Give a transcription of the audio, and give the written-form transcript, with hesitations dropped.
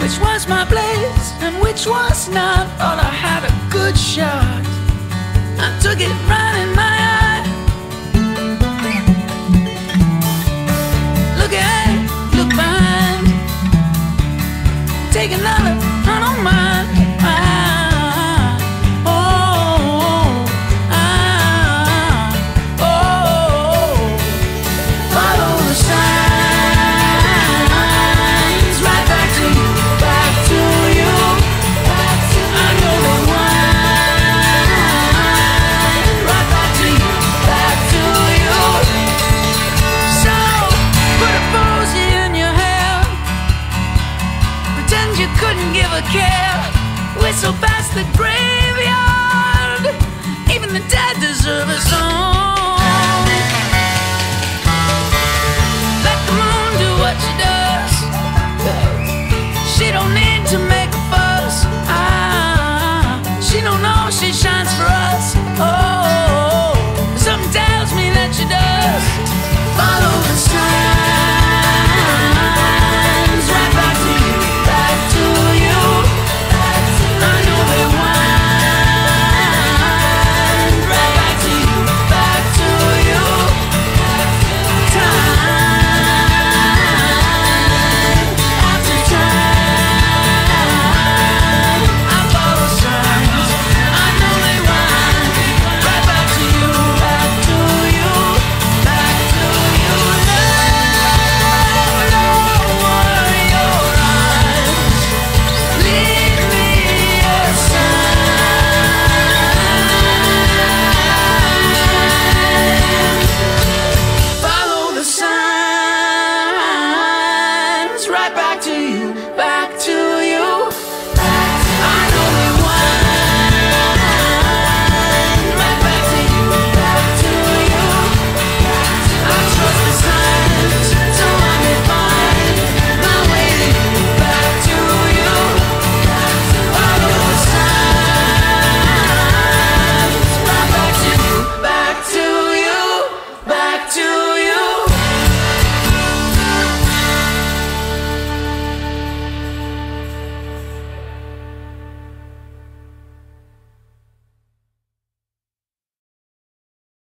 which was my place and which was not. Thought I had a good shot, I took it right in my eye. Look ahead, look behind, take another, I don't mind. Care, whistle past the graveyard. Even the dead deserve a song. Let the moon do what she does. She don't need to make a fuss. She don't know she shines for us. Oh, something tells me that she does. Follow the signs, right back to you, back to you. Right back to you.